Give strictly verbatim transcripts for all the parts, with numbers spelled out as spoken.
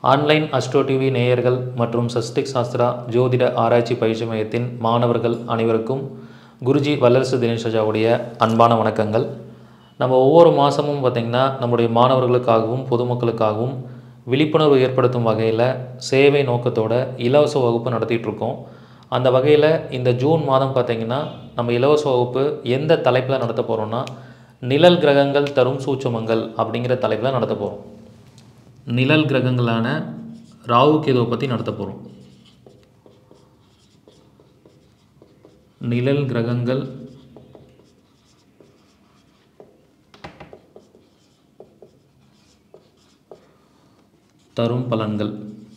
Online astro TV நேயர்கள் மற்றும் சஸ்டிக் சாஸ்திரா ஜோதிட ஆராய்ச்சி பயிற்சி மையத்தின் மாணவர்கள் அனைவருக்கும் குருஜி வல்லரசு தினேஷ் ராஜாவுடைய அன்பான வணக்கங்கள். நம்ம ஒவ்வொரு மாதமும் பார்த்திங்கன்னா நம்முடைய மாணவர்களுக்காகவும் பொதுமக்களுக்காகவும் விழிப்புணர்வு ஏற்படுத்தும் வகையில் சேவை நோக்கத்தோட இலவச வகுப்பு நடத்திட்டுருக்கோம். அந்த வகையில் இந்த ஜூன் மாதம் பார்த்திங்கன்னா நம்ம இலவச வகுப்பு எந்த தலைப்பில் நடத்த போகிறோன்னா, நிழல் கிரகங்கள் தரும் சூட்சுமங்கள் அப்படிங்கிற தலைப்பில் நடத்த போகிறோம். நிழல் கிரகங்களான ராகு கேதுவை பற்றி நடத்த போகிறோம். நிழல் கிரகங்கள் தரும் பலன்கள்.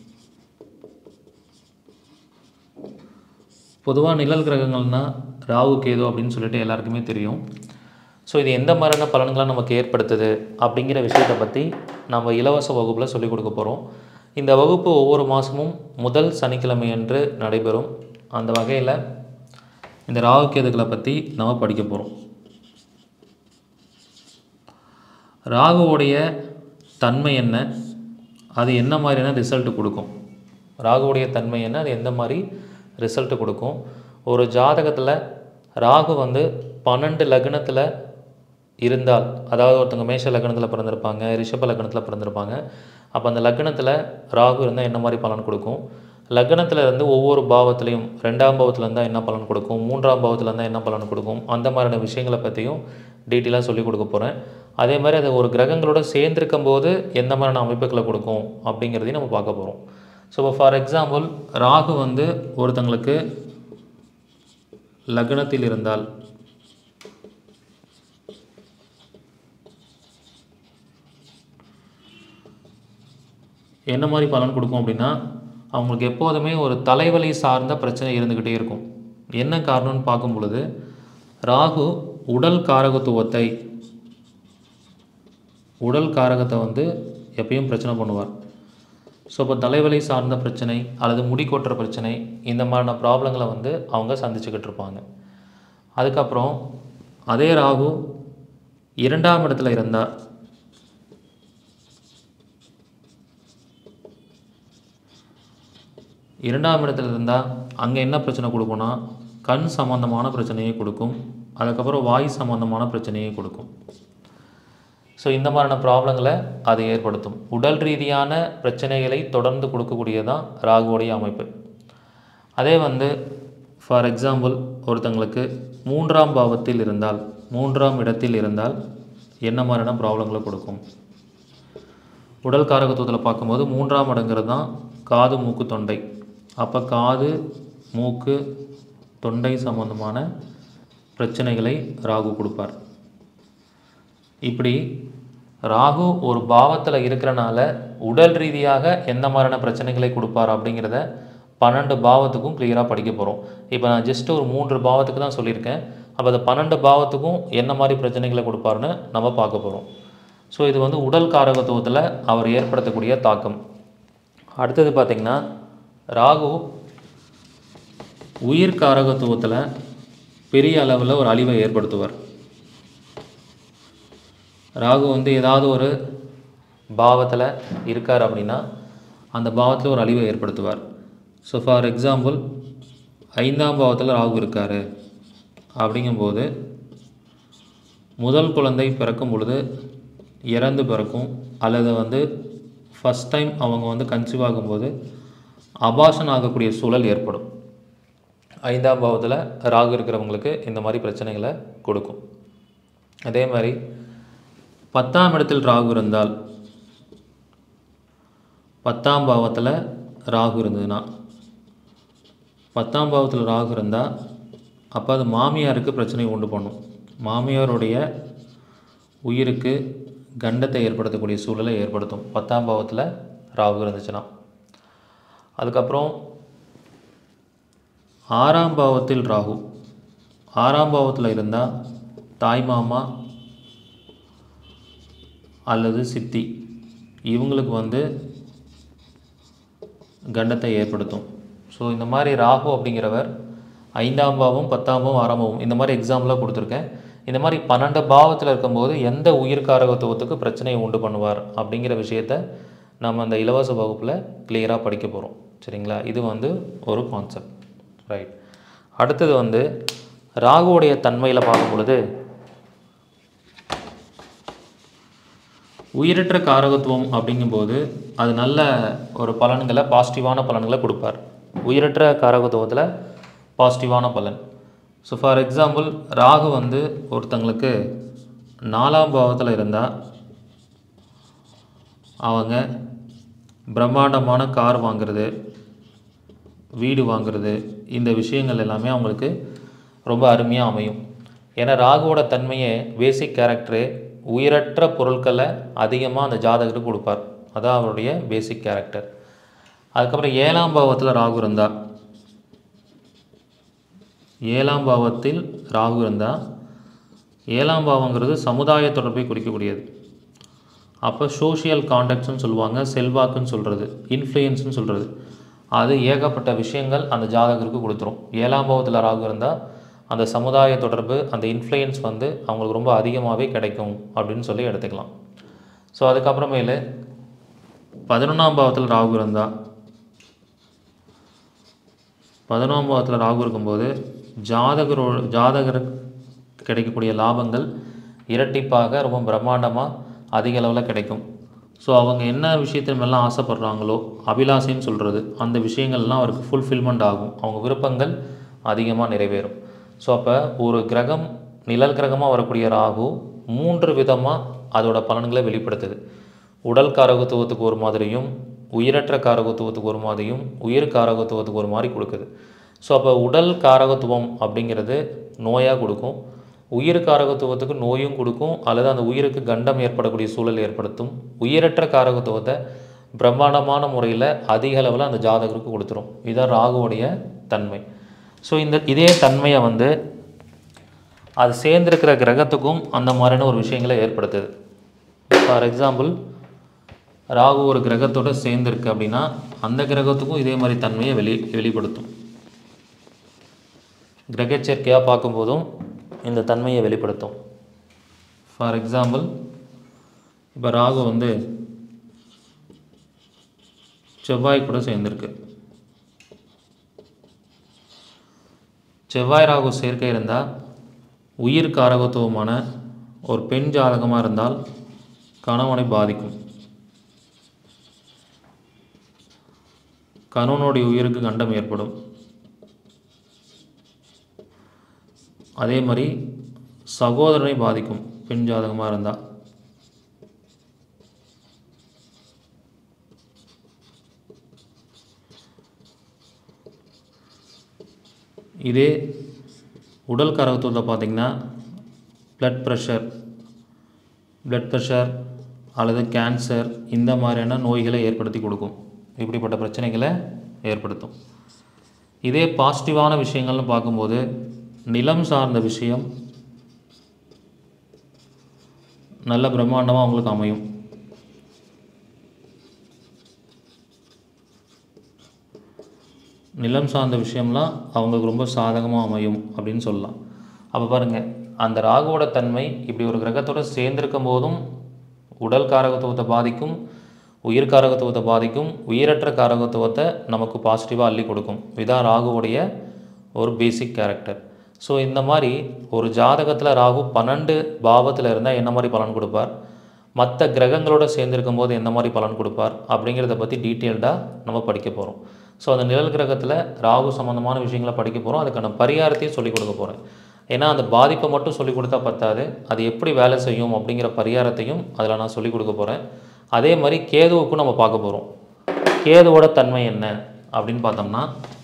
பொதுவாக நிழல் கிரகங்கள்னால் ராகு கேது அப்படின்னு சொல்லிட்டு எல்லாருக்குமே தெரியும். ஸோ இது எந்த மாதிரியான பலன்களாக நமக்கு ஏற்படுத்துது அப்படிங்கிற விஷயத்தை பற்றி நம்ம இலவச வகுப்பில் சொல்லிக் கொடுக்க போகிறோம். இந்த வகுப்பு ஒவ்வொரு மாதமும் முதல் சனிக்கிழமை அன்று நடைபெறும். அந்த வகையில் இந்த ராகு கேதுகளை பற்றி நம்ம படிக்க போகிறோம். ராகுவுடைய தன்மை என்ன, அது என்ன மாதிரியான ரிசல்ட் கொடுக்கும், ராகுவுடைய தன்மை என்ன, அது எந்த மாதிரி ரிசல்ட் கொடுக்கும். ஒரு ஜாதகத்தில் ராகு வந்து பன்னெண்டு லக்னத்தில் இருந்தால், அதாவது ஒருத்தவங்க மேஷ லக்னத்தில் பிறந்திருப்பாங்க, ரிஷப லக்னத்தில் பிறந்திருப்பாங்க. அப்போ அந்த லக்னத்தில் ராகு இருந்தால் என்ன மாதிரி பலன் கொடுக்கும், லக்னத்தில் இருந்து ஒவ்வொரு பாவத்துலேயும் ரெண்டாம் பாவத்தில் இருந்தால் என்ன பலன் கொடுக்கும், மூன்றாம் பாவத்தில் இருந்தால் என்ன பலன் கொடுக்கும், அந்த மாதிரியான விஷயங்களை பற்றியும் டீட்டெயிலாக சொல்லிக் கொடுக்க போகிறேன். அதே மாதிரி அது ஒரு கிரகங்களோட சேர்ந்திருக்கும் போது எந்த மாதிரியான அமைப்புகளை கொடுக்கும் அப்படிங்கிறதையும் நம்ம பார்க்க போகிறோம். ஸோ இப்போ ஃபார் எக்ஸாம்பிள் ராகு வந்து ஒருத்தங்களுக்கு லக்னத்தில் இருந்தால் என்ன மாதிரி பலன் கொடுக்கும் அப்படின்னா, அவங்களுக்கு எப்போதுமே ஒரு தலைவலி சார்ந்த பிரச்சனை இருந்துக்கிட்டே இருக்கும். என்ன காரணம்னு பார்க்கும் பொழுது, ராகு உடல் காரகத்துவத்தை உடல் காரகத்தை வந்து எப்பயும் பிரச்சனை பண்ணுவார். ஸோ இப்போ தலைவலி சார்ந்த பிரச்சனை அல்லது முடி கொட்டுற பிரச்சனை, இந்த மாதிரியான ப்ராப்ளங்களை வந்து அவங்க சந்திச்சுக்கிட்டு இருப்பாங்க. அதுக்கப்புறம் அதே ராகு இரண்டாம் இடத்துல இருந்தால், இரண்டாம் இடத்துல இருந்தால் அங்கே என்ன பிரச்சனை கொடுக்கும்னா, கண் சம்மந்தமான பிரச்சனையை கொடுக்கும். அதுக்கப்புறம் வாய் சம்மந்தமான பிரச்சனையை கொடுக்கும். ஸோ இந்த மாதிரியான ப்ராப்ளங்களை அது ஏற்படுத்தும். உடல் ரீதியான பிரச்சனைகளை தொடர்ந்து கொடுக்கக்கூடியதான் ராகுவோடைய அமைப்பு. அதே வந்து ஃபார் எக்ஸாம்பிள் ஒருத்தங்களுக்கு மூன்றாம் பாவத்தில் இருந்தால், மூன்றாம் இடத்தில் இருந்தால் என்ன மாதிரியான ப்ராப்ளங்களை கொடுக்கும். உடல் காரகத்துவத்தில் பார்க்கும்போது மூன்றாம் இடங்கிறது தான் காது மூக்கு தொண்டை. அப்போ காது மூக்கு தொண்டை சம்பந்தமான பிரச்சனைகளை ராகு கொடுப்பார். இப்படி ராகு ஒரு பாவத்தில் இருக்கிறனால உடல் ரீதியாக எந்த மாதிரியான பிரச்சனைகளை கொடுப்பார் அப்படிங்கிறத பன்னெண்டு பாவத்துக்கும் கிளியராக படிக்க போகிறோம். இப்போ நான் ஜஸ்ட் ஒரு மூன்று பாவத்துக்கு தான் சொல்லியிருக்கேன். அப்போ அந்த பன்னெண்டு பாவத்துக்கும் என்ன மாதிரி பிரச்சனைகளை கொடுப்பார்னு நம்ம பார்க்க போகிறோம். ஸோ இது வந்து உடல் காரகத்துவத்தில் அவர் ஏற்படுத்தக்கூடிய தாக்கம். அடுத்தது பார்த்திங்கன்னா, ராகு உயிர் காரகத்துவத்தில் பெரிய அளவில் ஒரு அழிவை ஏற்படுத்துவார். ராகு வந்து ஏதாவது ஒரு பாவத்தில் இருக்கார் அப்படின்னா அந்த பாவத்தில் ஒரு அழிவை ஏற்படுத்துவார். ஸோ ஃபார் எக்ஸாம்பிள் ஐந்தாம் பாவத்தில் ராகு இருக்கார் அப்படிங்கும்போது முதல் குழந்தை பிறக்கும் பொழுது இறந்து பிறக்கும், அல்லது வந்து ஃபஸ்ட் டைம் அவங்க வந்து கன்சீவ் ஆகும்போது அபார்ஷன் ஆகக்கூடிய சூழல் ஏற்படும். ஐந்தாம் பாவத்தில் ராகு இருக்கிறவங்களுக்கு இந்த மாதிரி பிரச்சனைகளை கொடுக்கும். அதே மாதிரி பத்தாம் இடத்தில் ராகு இருந்தால், பத்தாம் பாவத்தில் ராகு இருந்ததுன்னா, பத்தாம் பாவத்தில் ராகு இருந்தால் அப்போ அது மாமியாருக்கு பிரச்சனை உண்டு பண்ணும். மாமியாருடைய உயிருக்கு கண்டத்தை ஏற்படுத்தக்கூடிய சூழலை ஏற்படுத்தும் பத்தாம் பாவத்தில் ராகு இருந்துச்சுன்னா. அதுக்கப்புறம் ஆறாம் பாவத்தில் ராகு, ஆறாம் பாவத்தில் இருந்தால் தாய்மாமா அல்லது சித்தி இவங்களுக்கு வந்து கண்டத்தை ஏற்படுத்தும். ஸோ இந்த மாதிரி ராகு அப்படிங்கிறவர் ஐந்தாம் பாவம், பத்தாம் பாவம், ஆறாம் பாவம் இந்த மாதிரி எக்ஸாம்பிளாக கொடுத்துருக்கேன். இந்த மாதிரி பன்னெண்டு பாவத்தில் இருக்கும்போது எந்த உயிர்காரகத்துவத்துக்கு பிரச்சனையை உண்டு பண்ணுவார் அப்படிங்கிற விஷயத்தை நம்ம அந்த இலவச வகுப்பில் கிளியராக படிக்க போகிறோம். சரிங்களா? இது வந்து ஒரு கான்செப்ட். ரைட். அடுத்தது வந்து ராகுவுடைய தன்மையில் பார்க்கும் பொழுது உயிரற்ற காரகத்துவம் அப்படிங்கும்போது அது நல்ல ஒரு பலன்களை, பாசிட்டிவான பலன்களை கொடுப்பார். உயிரற்ற காரகத்துவத்தில் பாசிட்டிவான பலன். ஸோ ஃபார் எக்ஸாம்பிள், ராகு வந்து ஒருத்தங்களுக்கு நாலாம் பாவத்தில் இருந்தால் அவங்க பிரம்மாண்டமான கார் வாங்கிறது, வீடு வாங்கிறது, இந்த விஷயங்கள் எல்லாமே அவங்களுக்கு ரொம்ப அருமையாக அமையும். ஏன்னா ராகுவோட தன்மையே பேசிக் கேரக்டரு உயிரற்ற பொருட்களை அதிகமாக அந்த ஜாதகருக்கு கொடுப்பார். அதான் அவருடைய பேசிக் கேரக்டர். அதுக்கப்புறம் ஏழாம் பாவத்தில் ராகு இருந்தால் ஏழாம் பாவத்தில் ராகு இருந்தால் ஏழாம் பாவங்கிறது சமுதாய தொடர்பை குறிக்கக்கூடியது. அப்போ சோஷியல் கான்டாக்ட்ஸ்னு சொல்லுவாங்க, செல்வாக்குன்னு சொல்கிறது, இன்ஃப்ளூயன்ஸ்னு சொல்கிறது. அது ஏகப்பட்ட விஷயங்கள் அந்த ஜாதகருக்கு கொடுத்துரும். ஏழாம் பாவத்தில் ராகு இருந்தால் அந்த சமுதாய தொடர்பு, அந்த இன்ஃப்ளூயன்ஸ் வந்து அவங்களுக்கு ரொம்ப அதிகமாகவே கிடைக்கும் அப்படின்னு சொல்லி எடுத்துக்கலாம். ஸோ அதுக்கப்புறமேலு பதினொன்றாம் பாவத்தில் ராகு இருந்தால் பதினொன்றாம் பாவத்தில் ராகு இருக்கும்போது ஜாதகரோ ஜாதகருக்கு கிடைக்கக்கூடிய லாபங்கள் இரட்டிப்பாக ரொம்ப பிரம்மாண்டமாக அதிக அளவில் கிடைக்கும். ஸோ அவங்க என்ன விஷயத்தின் மேலாம் ஆசைப்படுறாங்களோ, அபிலாஷைன்னு சொல்கிறது, அந்த விஷயங்கள்லாம் அவருக்கு ஃபுல்ஃபில்மெண்ட் ஆகும். அவங்க விருப்பங்கள் அதிகமாக நிறைவேறும். ஸோ அப்போ ஒரு கிரகம் நிழல் கிரகமாக வரக்கூடிய ராகு மூன்று விதமாக அதோட பலன்களை வெளிப்படுத்துது. உடல் காரகத்துவத்துக்கு ஒரு மாதிரியும், உயிரற்ற காரகத்துவத்துக்கு ஒரு மாதிரியும், உயிர் காரகத்துவத்துக்கு ஒரு மாதிரி கொடுக்குது. ஸோ அப்போ உடல் காரகத்துவம் அப்படிங்கிறது நோயாக கொடுக்கும், உயிர் காரகத்துவத்துக்கு நோயும் கொடுக்கும், அல்லது அந்த உயிருக்கு கண்டம் ஏற்படக்கூடிய சூழல் ஏற்படுத்தும். உயிரற்ற காரகத்துவத்தை பிரம்மாண்டமான முறையில் அதிக அளவில் அந்த ஜாதகருக்கு கொடுத்துரும். இதுதான் ராகுவோடைய தன்மை. ஸோ இந்த இதே தன்மையை வந்து அது சேர்ந்திருக்கிற கிரகத்துக்கும் அந்த மாதிரியான ஒரு விஷயங்களை ஏற்படுத்துது. ஃபார் எக்ஸாம்பிள், ராகு ஒரு கிரகத்தோடு சேர்ந்துருக்கு அப்படின்னா அந்த கிரகத்துக்கும் இதே மாதிரி தன்மையை வெளி வெளிப்படுத்தும். கிரகச்சேர்க்கையாக பார்க்கும்போதும் இந்த தன்மையை வெளிப்படுத்தும். ஃபார் எக்ஸாம்பிள், இப்போ ராகு வந்து செவ்வாய் கூட சேர்ந்துருக்கு. செவ்வாய் ராகு சேர்க்கை இருந்தால் உயிர் காரகத்துவமான ஒரு பெண் ஜாதகமாக இருந்தால் கணவனை பாதிக்கும். கணவனுடைய உயிருக்கு கண்டம் ஏற்படும். அதே மாதிரி சகோதரனை பாதிக்கும் பெண் ஜாதகமாக இருந்தால். இதே உடல் காரகத்துவத்தை பார்த்திங்கன்னா ப்ளட் ப்ரெஷர் ப்ளட் ப்ரெஷர் அல்லது கேன்சர் இந்த மாதிரியான நோய்களை ஏற்படுத்தி கொடுக்கும். இப்படிப்பட்ட பிரச்சனைகளை ஏற்படுத்தும். இதே பாசிட்டிவான விஷயங்கள்னு பார்க்கும்போது நிலம் சார்ந்த விஷயம் நல்ல பிரம்மாண்டமாக அவங்களுக்கு அமையும். நிலம் சார்ந்த விஷயம்லாம் அவங்களுக்கு ரொம்ப சாதகமாக அமையும் அப்படின்னு சொல்லலாம். அப்போ பாருங்கள், அந்த ராகுவோட தன்மை இப்படி ஒரு கிரகத்தோடு சேர்ந்திருக்கும் போதும் உடல் காரகத்துவத்தை பாதிக்கும், உயிர் காரகத்துவத்தை பாதிக்கும், உயிரற்ற காரகத்துவத்தை நமக்கு பாசிட்டிவாக அள்ளி கொடுக்கும். இதுதான் ராகுவுடைய ஒரு பேசிக் கேரக்டர். ஸோ இந்த மாதிரி ஒரு ஜாதகத்தில் ராகு பன்னெண்டு பாவத்தில் இருந்தால் என்ன மாதிரி பலன் கொடுப்பார், மற்ற கிரகங்களோடு சேர்ந்திருக்கும் போது என்ன மாதிரி பலன் கொடுப்பார் அப்படிங்கிறத பற்றி டீட்டெயில்டாக நம்ம படிக்க போகிறோம். ஸோ அந்த நிழல் கிரகத்தில் ராகு சம்மந்தமான விஷயங்களை படிக்க போகிறோம். அதுக்கான பரிகாரத்தையும் சொல்லிக் கொடுக்க போகிறேன். ஏன்னா அந்த பாதிப்பை மட்டும் சொல்லிக் கொடுத்தா பத்தாது, அது எப்படி வேலை செய்யும் அப்படிங்கிற பரிகாரத்தையும் அதில் நான் சொல்லிக் கொடுக்க போகிறேன். அதே மாதிரி கேதுவுக்கும் நம்ம பார்க்க போகிறோம். கேதுவோட தன்மை என்ன அப்படின்னு பார்த்தோம்னா,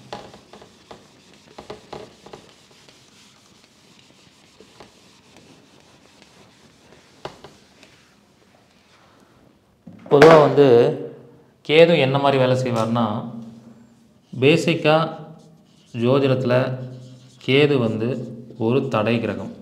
பொதுவாக வந்து கேது என்ன மாதிரி வேலை செய்வார்னா, பேசிக்காக ஜோதிடத்தில் கேது வந்து ஒரு தடை கிரகம்.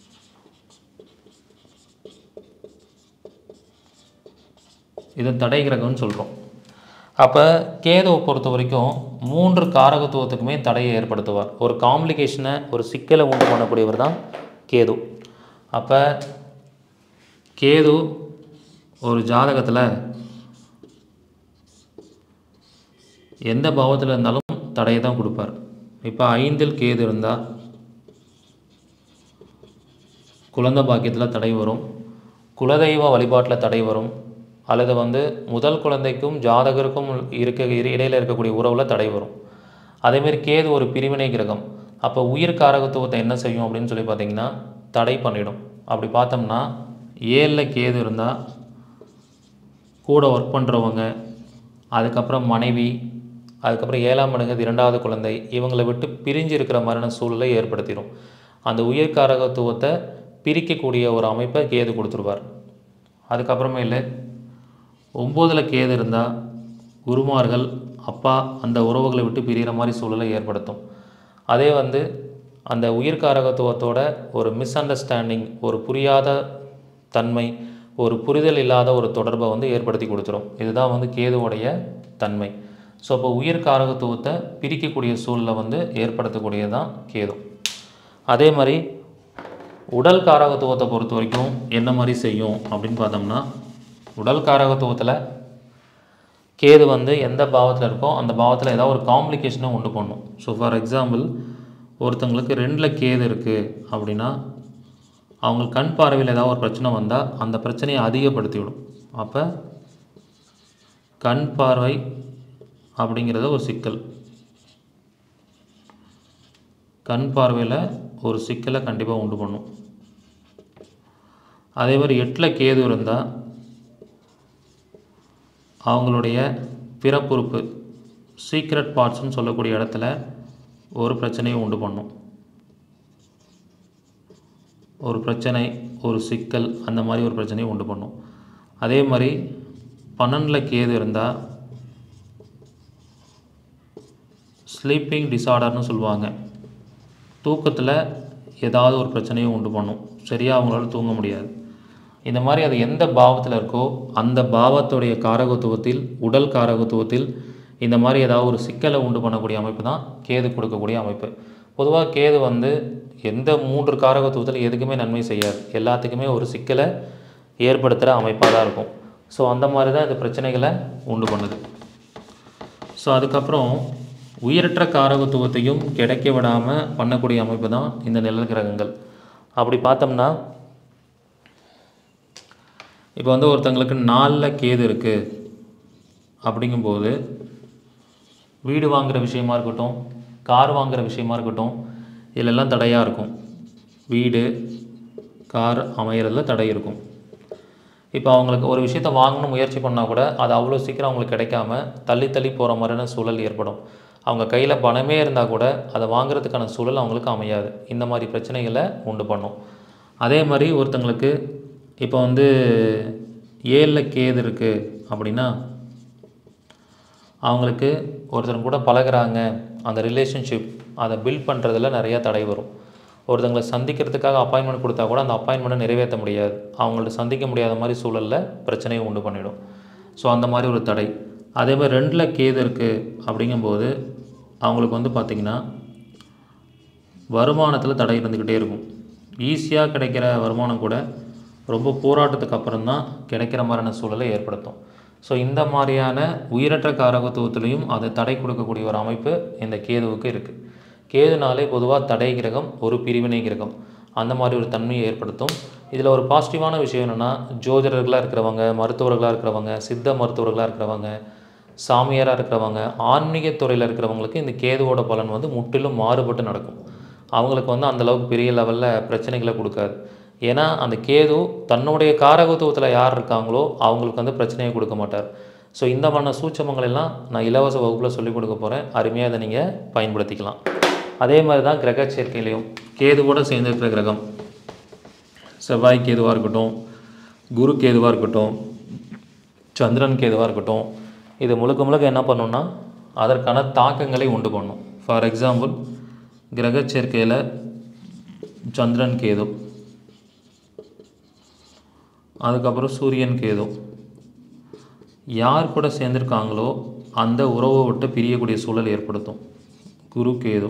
இது தடை கிரகம்னு சொல்கிறோம். அப்போ கேதுவை பொறுத்த வரைக்கும் மூன்று காரகத்துவத்துக்குமே தடையை ஏற்படுத்துவார். ஒரு காம்ப்ளிகேஷனை, ஒரு சிக்கலை உண்டு பண்ணக்கூடியவர் தான் கேது. அப்போ கேது ஒரு ஜாதகத்தில் எந்த பாவத்தில் இருந்தாலும் தடையை தான் கொடுப்பார். இப்போ ஐந்தில் கேது இருந்தால் குழந்தை பாக்கியத்தில் தடை வரும், குலதெய்வ வழிபாட்டில் தடை வரும், அல்லது வந்து முதல் குழந்தைக்கும் ஜாதகருக்கும் இருக்க இடையில் இருக்கக்கூடிய உறவில் தடை வரும். அதேமாரி கேது ஒரு பிரிவினை கிரகம். அப்போ உயிர் காரகத்துவத்தை என்ன செய்யும் அப்படின்னு சொல்லி பார்த்திங்கன்னா தடை பண்ணிடும். அப்படி பார்த்தோம்னா ஏழில் கேது இருந்தால் கூட ஒர்க் பண்ணுறவங்க, அதுக்கப்புறம் மனைவி, அதுக்கப்புறம் ஏழாம் இடங்கிறது இரண்டாவது குழந்தை, இவங்களை விட்டு பிரிஞ்சு இருக்கிற மாதிரியான சூழலை ஏற்படுத்திடும். அந்த உயிர் காரகத்துவத்தை பிரிக்கக்கூடிய ஒரு அமைப்பை கேது கொடுத்துருவார். அதுக்கப்புறமே இல்லை ஒம்போதில் கேது இருந்தால் குருமார்கள், அப்பா, அந்த உறவுகளை விட்டு பிரிகிற மாதிரி சூழலை ஏற்படுத்தும். அதே வந்து அந்த உயிர் காரகத்துவத்தோட ஒரு மிஸ் அண்டர்ஸ்டாண்டிங், ஒரு புரியாத தன்மை, ஒரு புரிதல் இல்லாத ஒரு தொடர்பை வந்து ஏற்படுத்தி கொடுத்துரும். இதுதான் வந்து கேதுவோடைய தன்மை. ஸோ அப்போ உயிர் காரகத்துவத்தை பிரிக்கக்கூடிய சூழலை வந்து ஏற்படுத்தக்கூடியது தான் கேது. அதே மாதிரி உடல் காரகத்துவத்தை பொறுத்த வரைக்கும் என்ன மாதிரி செய்யும் அப்படின்னு பார்த்தோம்னா, உடல் காரகத்துவத்தில் கேது வந்து எந்த பாவத்தில் இருக்கோ அந்த பாவத்தில் ஏதாவது ஒரு காம்ப்ளிகேஷனை உண்டு பண்ணும். ஸோ ஃபார் எக்ஸாம்பிள் ஒருத்தங்களுக்கு ரெண்டில் கேது இருக்குது அப்படின்னா அவங்க கண் பார்வையில் ஏதாவது ஒரு பிரச்சனை வந்தால் அந்த பிரச்சனையை அதிகப்படுத்தி விடும். அப்போ கண் பார்வை அப்படிங்கிறத ஒரு சிக்கல், கண் பார்வையில் ஒரு சிக்கலை கண்டிப்பாக உண்டு பண்ணும். அதே மாதிரி எட்டில் கேது இருந்தால் அவங்களுடைய பிறப்புறுப்பு, சீக்ரெட் பார்ட்ஸ்னு சொல்லக்கூடிய இடத்துல ஒரு பிரச்சனையை உண்டு பண்ணும். ஒரு பிரச்சனை, ஒரு சிக்கல், அந்த மாதிரி ஒரு பிரச்சனையை உண்டு பண்ணும். அதே மாதிரி பன்னெண்டில் கேது இருந்தால் ஸ்லீப்பிங் டிஸார்டர்னு சொல்லுவாங்க. தூக்கத்தில் ஏதாவது ஒரு பிரச்சனையை உண்டு பண்ணும், சரியாக அவங்களால தூங்க முடியாது. இந்த மாதிரி அது எந்த பாவத்தில் இருக்கோ அந்த பாவத்துடைய காரகத்துவத்தில், உடல் காரகத்துவத்தில் இந்த மாதிரி ஏதாவது ஒரு சிக்கலை உண்டு பண்ணக்கூடிய அமைப்பு தான் கேது கொடுக்கக்கூடிய அமைப்பு. பொதுவாக கேது வந்து எந்த மூன்று காரகத்துவத்தில் எதுக்குமே நன்மை செய்யாது, எல்லாத்துக்குமே ஒரு சிக்கலை ஏற்படுத்துகிற அமைப்பாக தான் இருக்கும். ஸோ அந்த மாதிரி தான் இந்த பிரச்சனைகளை உண்டு பண்ணுது. ஸோ அதுக்கப்புறம் உயிரற்ற காரகத்துவத்தையும் கிடைக்க விடாமல் பண்ணக்கூடிய அமைப்பு தான் இந்த நிழல் கிரகங்கள். அப்படி பார்த்தோம்னா இப்போ வந்து ஒருத்தங்களுக்கு நாலில் கேது இருக்குது அப்படிங்கும்போது வீடு வாங்குகிற விஷயமா இருக்கட்டும், கார் வாங்குகிற விஷயமா இருக்கட்டும், இதிலெல்லாம் தடையாக இருக்கும். வீடு, கார் அமைகிறதுல தடை இருக்கும். இப்போ அவங்களுக்கு ஒரு விஷயத்தை வாங்கணும் முயற்சி பண்ணால் கூட அது அவ்வளோ சீக்கிரம் அவங்களுக்கு கிடைக்காம தள்ளி தள்ளி போகிற மாதிரியான சூழல் ஏற்படும். அவங்க கையில் பணமே இருந்தால் கூட அதை வாங்குறதுக்கான சூழல் அவங்களுக்கு அமையாது. இந்த மாதிரி பிரச்சனைகளை உண்டு பண்ணும். அதே மாதிரி ஒருத்தங்களுக்கு இப்போ வந்து ஏழில் கேது இருக்குது அப்படின்னா அவங்களுக்கு ஒருத்தர் கூட பழகுறாங்க, அந்த ரிலேஷன்ஷிப் அதை பில்ட் பண்ணுறதுல நிறையா தடை வரும். ஒருத்தங்களை சந்திக்கிறதுக்காக அப்பாயின்மெண்ட் கொடுத்தா கூட அந்த அப்பாயின்மெண்ட்டை நிறைவேற்ற முடியாது, அவங்கள்ட்ட சந்திக்க முடியாத மாதிரி சூழலில் பிரச்சனையை உண்டு பண்ணிடும். ஸோ அந்த மாதிரி ஒரு தடை. அதே மாதிரி ரெண்டில் கேது இருக்குது அப்படிங்கும்போது அவங்களுக்கு வந்து பார்த்திங்கன்னா வருமானத்தில் தடை இருந்துக்கிட்டே இருக்கும். ஈஸியாக கிடைக்கிற வருமானம் கூட ரொம்ப போராட்டத்துக்கு அப்புறம் தான் கிடைக்கிற மாதிரியான சூழலை ஏற்படுத்தும். ஸோ இந்த மாதிரியான உயிரற்ற காரகத்துவத்திலையும் அதை தடை கொடுக்கக்கூடிய ஒரு அமைப்பு இந்த கேதுவுக்கு இருக்குது. கேதுனாலே பொதுவாக தடை கிரகம், ஒரு பிரிவினை கிரகம், அந்த மாதிரி ஒரு தன்மையை ஏற்படுத்தும். இதில் ஒரு பாசிட்டிவான விஷயம் என்னென்னா, ஜோதிடர்களாக இருக்கிறவங்க, மருத்துவர்களாக இருக்கிறவங்க, சித்த மருத்துவர்களாக இருக்கிறவங்க, சாமியாராக இருக்கிறவங்க, ஆன்மீக துறையில் இருக்கிறவங்களுக்கு இந்த கேதுவோட பலன் வந்து முற்றிலும் மாறுபட்டு நடக்கும். அவங்களுக்கு வந்து அந்தளவுக்கு பெரிய லெவலில் பிரச்சனைகளை கொடுக்காது. ஏன்னா அந்த கேது தன்னுடைய காரகத்துவத்தில் யார் இருக்காங்களோ அவங்களுக்கு வந்து பிரச்சனையை கொடுக்க மாட்டார். ஸோ இந்த பண்ண சூட்சமங்கள் எல்லாம் நான் இலவச வகுப்பில் சொல்லிக் கொடுக்க போகிறேன். அருமையாக அதை நீங்கள் பயன்படுத்திக்கலாம். அதே மாதிரி தான் கிரக சேர்க்கையிலையும் கேதுவோடு சேர்ந்துருக்கிற கிரகம் செவ்வாய் கேதுவாக இருக்கட்டும், குரு கேதுவாக இருக்கட்டும், சந்திரன் கேதுவாக இருக்கட்டும், இது முழுக்க முழுக்க என்ன பண்ணுன்னா அதற்கான தாக்கங்களை உண்டு பண்ணும். ஃபார் எக்ஸாம்பிள் கிரக சேர்க்கையில் சந்திரன் கேது, அதுக்கப்புறம் சூரியன் கேது யார் கூட சேர்ந்துருக்காங்களோ அந்த உறவை விட்டு பிரியக்கூடிய சூழல் ஏற்படுத்தும். குரு கேது,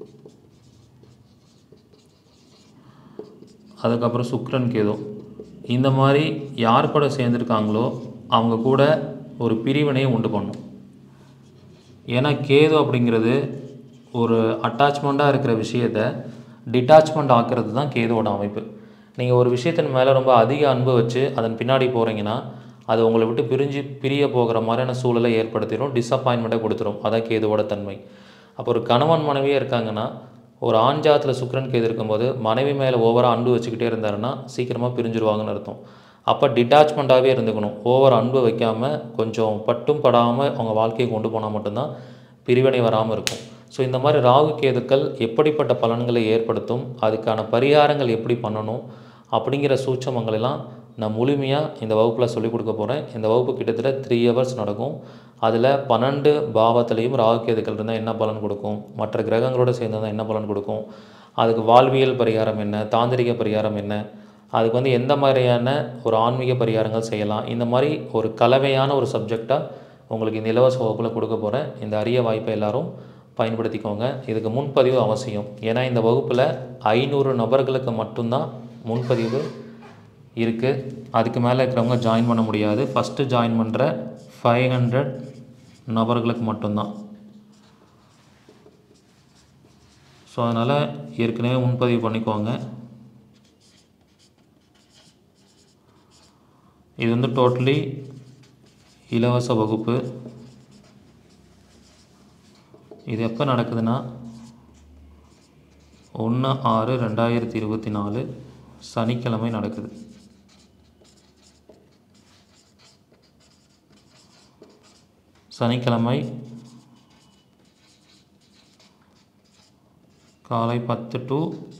அதுக்கப்புறம் சுக்கிரன் கேது, இந்த மாதிரி யார் கூட சேர்ந்துருக்காங்களோ அவங்க கூட ஒரு பிரிவினையை உண்டு பண்ணும். ஏன்னா கேது அப்படிங்கிறது ஒரு அட்டாச்மெண்ட்டாக இருக்கிற விஷயத்தை டிட்டாச்மெண்ட் ஆக்கிறது தான் கேதுவோட அமைப்பு. நீங்கள் ஒரு விஷயத்தின் மேலே ரொம்ப அதிக அன்பு வச்சு அதன் பின்னாடி போகிறீங்கன்னா அது உங்களை விட்டு பிரிஞ்சு பிரிய போகிற மாதிரியான சூழலை ஏற்படுத்திடும், டிஸப்பாயின்மெண்ட்டை கொடுத்துரும். அதான் கேதுவோட தன்மை. அப்போ ஒரு கணவன் மனைவியே இருக்காங்கன்னா, ஒரு ஆண் ஜாதத்தில் சுக்கிரன் கேது இருக்கும்போது மனைவி மேலே ஓவராக அன்பு வச்சுக்கிட்டே இருந்தாருன்னா சீக்கிரமாக பிரிஞ்சிருவாங்கன்னு அர்த்தம். அப்போ டிட்டாச்மெண்ட்டாகவே இருந்துக்கணும். ஓவர் அன்பு வைக்காமல் கொஞ்சம் பட்டும் படாமல் அவங்க வாழ்க்கையை கொண்டு போனால் மட்டும்தான் பிரிவினை வராமல் இருக்கும். ஸோ இந்த மாதிரி ராகு கேதுக்கள் எப்படிப்பட்ட பலன்களை ஏற்படுத்தும், அதுக்கான பரிகாரங்கள் எப்படி பண்ணணும் அப்படிங்கிற சூட்சமங்களெல்லாம் நான் முழுமையாக இந்த வகுப்பில் சொல்லிக் கொடுக்க போகிறேன். இந்த வகுப்பு கிட்டத்தட்ட த்ரீ ஹவர்ஸ் நடக்கும். அதில் பன்னெண்டு பாவத்திலையும் ராகு கேதுக்கள் இருந்தால் என்ன பலன் கொடுக்கும், மற்ற கிரகங்களோடு சேர்ந்ததான் என்ன பலன் கொடுக்கும், அதுக்கு வாழ்வியல் பரிகாரம் என்ன, தாந்திரிக பரிகாரம் என்ன, அதுக்கு வந்து எந்த மாதிரியான ஒரு ஆன்மீக பரிகாரங்கள் செய்யலாம், இந்த மாதிரி ஒரு கலவையான ஒரு சப்ஜெக்டாக உங்களுக்கு இந்த இலவச வகுப்பில் கொடுக்க போகிறேன். இந்த அரிய வாய்ப்பை எல்லோரும் பயன்படுத்திக்கோங்க. இதுக்கு முன்பதிவு அவசியம். ஏன்னா இந்த வகுப்பில் ஐநூறு நபர்களுக்கு மட்டும்தான் முன்பதிவு இருக்குது. அதுக்கு மேலே இருக்கிறவங்க ஜாயின் பண்ண முடியாது. ஃபஸ்ட்டு ஜாயின் பண்ணுற ஃபைவ் ஹண்ட்ரட் நபர்களுக்கு மட்டும்தான். ஸோ அதனால் ஏற்கனவே முன்பதிவு பண்ணிக்கோங்க. இது வந்து டோட்டலி இலவச வகுப்பு. இது எப்போ நடக்குதுன்னா ஒன்று ஆறு ரெண்டாயிரத்தி இருபத்தி நாலு சனிக்கிழமை நடக்குது. சனிக்கிழமை காலை பத்து டு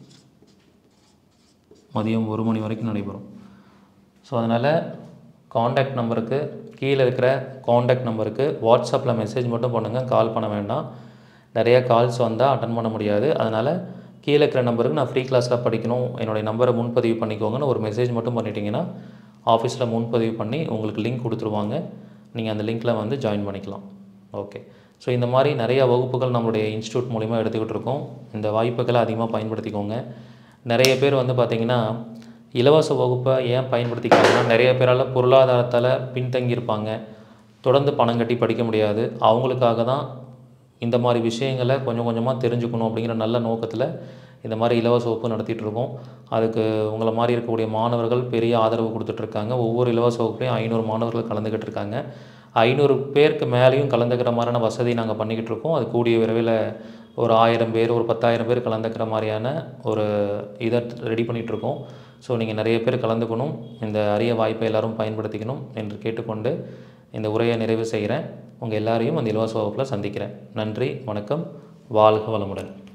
மதியம் ஒரு மணி வரைக்கும் நடைபெறும். ஸோ அதனால் காண்டாக்ட் நம்பருக்கு கீழே இருக்கிற காண்டாக்ட் நம்பருக்கு வாட்ஸ்அப்பில் மெசேஜ் மட்டும் பண்ணுங்கள், கால் பண்ண வேண்டாம். நிறைய கால்ஸ் வந்தால் அட்டன் பண்ண முடியாது. அதனால் கீழே இருக்கிற நம்பருக்கு நான் ஃப்ரீ கிளாஸில் படிக்கணும், என்னுடைய நம்பரை முன்பதிவு பண்ணிக்கோங்கன்னு ஒரு மெசேஜ் மட்டும் பண்ணிட்டீங்கன்னா ஆஃபீஸில் முன்பதிவு பண்ணி உங்களுக்கு லிங்க் கொடுத்துருவாங்க. நீங்கள் அந்த லிங்க்கில் வந்து ஜாயின் பண்ணிக்கலாம். ஓகே. ஸோ இந்த மாதிரி நிறையா வகுப்புகள் நம்மளுடைய இன்ஸ்டியூட் மூலிமா எடுத்துக்கிட்டு இருக்கோம். இந்த வாய்ப்புகளை அதிகமாக பயன்படுத்திக்கோங்க. நிறைய பேர் வந்து பார்த்திங்கன்னா இலவச வகுப்பை ஏன் பயன்படுத்திக்கிறாங்கன்னா, நிறைய பேரால் பொருளாதாரத்தால் பின்தங்கியிருப்பாங்க, தொடர்ந்து பணம் கட்டி படிக்க முடியாது. அவங்களுக்காக தான் இந்த மாதிரி விஷயங்களை கொஞ்சம் கொஞ்சமாக தெரிஞ்சுக்கணும் அப்படிங்கிற நல்ல நோக்கத்தில் இந்த மாதிரி இலவச வகுப்பு நடத்திட்டு இருக்கோம். அதுக்கு உங்களை மாதிரி இருக்கக்கூடிய மாணவர்கள் பெரிய ஆதரவு கொடுத்துட்ருக்காங்க. ஒவ்வொரு இலவச வகுப்புலையும் ஐநூறு மாணவர்கள் கலந்துக்கிட்டு இருக்காங்க. ஐநூறு பேருக்கு மேலேயும் கலந்துக்கிற மாதிரியான வசதி நாங்கள் பண்ணிக்கிட்டு இருக்கோம். அது கூடிய விரைவில் ஒரு ஆயிரம் பேர் ஒரு பத்தாயிரம் பேர் கலந்துக்கிற மாதிரியான ஒரு இதை ரெடி பண்ணிகிட்ருக்கோம். ஸோ நீங்கள் நிறைய பேர் கலந்துக்கணும், இந்த அரிய வாய்ப்பை எல்லோரும் பயன்படுத்திக்கணும் என்று கேட்டுக்கொண்டு இந்த உரையை நிறைவு செய்கிறேன். உங்கள் எல்லாரையும் அந்த இலவச வகுப்பில் சந்திக்கிறேன். நன்றி, வணக்கம், வாழ்க வளமுடன்.